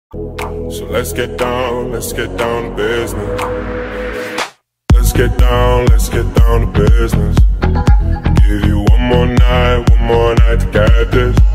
So let's get down to business. Let's get down to business. Give you one more night to get this.